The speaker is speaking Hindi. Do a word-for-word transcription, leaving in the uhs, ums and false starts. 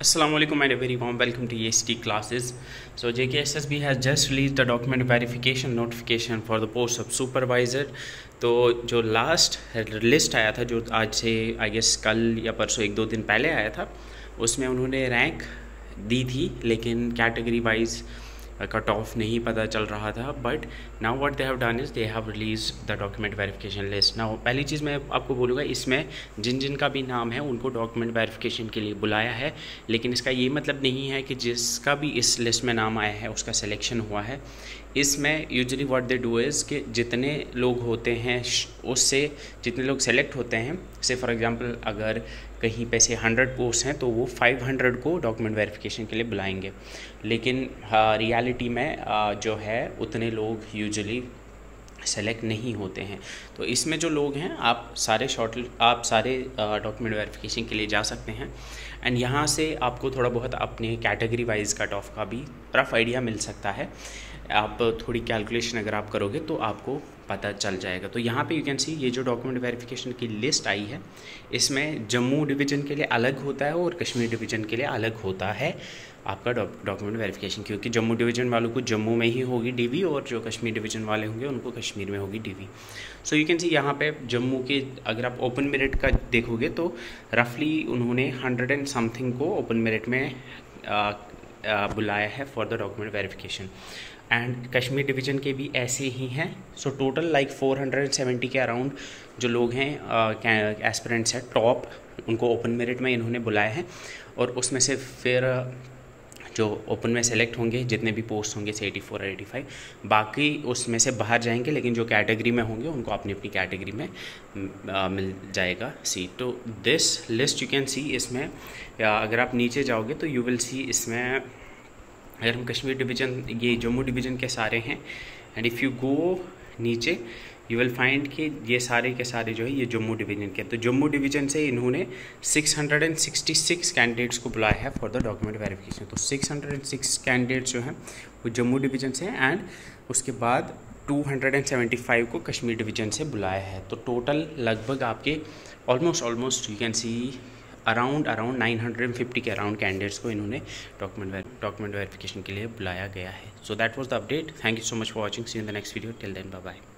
Assalamu alaikum and a very warm welcome to E S T classes. So J K S S B has just released the document verification notification for the post of supervisor. तो जो लास्ट लिस्ट आया था, जो आज से आई गेस कल या परसों एक दो दिन पहले आया था, उसमें उन्होंने रैंक दी थी, लेकिन कैटेगरी वाइज कट ऑफ नहीं पता चल रहा था. But now what they have done is they have release the document verification list. Now पहली चीज़ मैं आपको बोलूँगा, इसमें जिन जिन का भी नाम है उनको डॉक्यूमेंट वेरिफिकेशन के लिए बुलाया है, लेकिन इसका ये मतलब नहीं है कि जिसका भी इस लिस्ट में नाम आया है उसका सिलेक्शन हुआ है. इसमें usually what they do is कि जितने लोग होते हैं उससे जितने लोग सेलेक्ट होते हैं, से फॉर एग्जांपल अगर कहीं पे से हंड्रेड पोस्ट हैं तो वो फाइव हंड्रेड को डॉक्यूमेंट वेरिफिकेशन के लिए बुलाएंगे. लेकिन रियलिटी में आ, जो है उतने लोग यूजुअली सेलेक्ट नहीं होते हैं. तो इसमें जो लोग हैं आप सारे शॉर्ट आप सारे डॉक्यूमेंट वेरिफिकेशन के लिए जा सकते हैं. एंड यहाँ से आपको थोड़ा बहुत अपने कैटेगरी वाइज कट ऑफ का भी रफ आइडिया मिल सकता है. आप थोड़ी कैलकुलेशन अगर आप करोगे तो आपको पता चल जाएगा. तो यहाँ पे यू कैन सी ये जो डॉक्यूमेंट वेरिफिकेशन की लिस्ट आई है, इसमें जम्मू डिवीज़न के लिए अलग होता है और कश्मीर डिवीज़न के लिए अलग होता है आपका डॉक्यूमेंट वेरिफिकेशन, क्योंकि जम्मू डिवीज़न वालों को जम्मू में ही होगी डीवी और जो कश्मीर डिवीज़न वाले होंगे उनको कश्मीर में होगी DV. So you can see यहाँ पे जम्मू के अगर आप ओपन मेरिट का देखोगे तो रफली उन्होंने हंड्रेड एंड समथिंग को ओपन मेरिट में आ, आ, बुलाया है for the document verification. And Kashmir division के भी ऐसे ही हैं. So total like four hundred seventy के अराउंड जो लोग हैं एस्पिरेंट्स हैं टॉप, उनको ओपन मेरिट में इन्होंने बुलाया है. और उसमें से फिर जो ओपन में सेलेक्ट होंगे जितने भी पोस्ट होंगे से एटी फोर और एटी फाइव, बाकी उसमें से बाहर जाएंगे, लेकिन जो कैटेगरी में होंगे उनको अपनी अपनी कैटेगरी में आ, मिल जाएगा सीट. तो this list you can see. इसमें अगर आप नीचे जाओगे तो यू विल सी, इसमें अगर हम कश्मीर डिवीज़न, ये जम्मू डिवीज़न के सारे हैं. एंड इफ़ यू गो नीचे यू विल फाइंड कि ये सारे के सारे जो है ये जम्मू डिवीज़न के. तो जम्मू डिवीज़न से इन्होंने six hundred sixty six candidates को बुलाया है फॉर द डॉक्यूमेंट वेरिफिकेशन. तो सिक्स हंड्रेड सिक्स कैंडिडेट्स जो हैं वो जम्मू डिवीज़न से, एंड उसके बाद टू हंड्रेड सेवेंटी फाइव को कश्मीर डिवीज़न से बुलाया है. तो टोटल लगभग आपके almost almost you can see around around nine hundred fifty के अराउंड कैंडिडेट्स को इन्होंने डॉक्यूमेंट डॉक्यूमेंट वेरिफिकेशन के लिए बुलाया गया है. So that was the update. Thank you so much for watching. See in the next video. Till then bye bye.